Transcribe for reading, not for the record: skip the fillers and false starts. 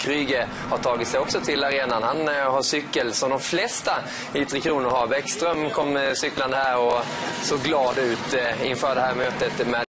Kryge har tagit sig också till arenan. Han har cykel som de flesta i Tre Kronor har. Backstrom kom cyklande här och så glad ut inför det här mötet med